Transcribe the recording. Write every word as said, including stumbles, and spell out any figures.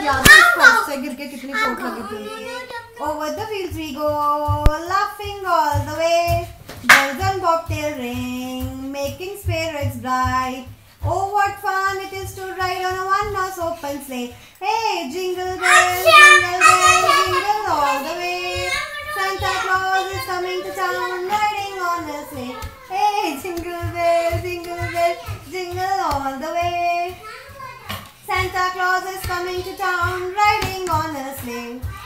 याद है स्पोर्ट्स से गिर के कितनी चोट लगी थी। Over the fields we go, laughing all the way. Bells on bobtail ring, making spirits bright. Oh, what fun it is to ride on a one-horse open sleigh. Hey, jingle bells, jingle bells, jingle all the way. Santa Claus is coming to town, riding on a sleigh. Hey, jingle bells, jingle bells, jingle all the way. Santa Claus is coming to town, riding on a sleigh.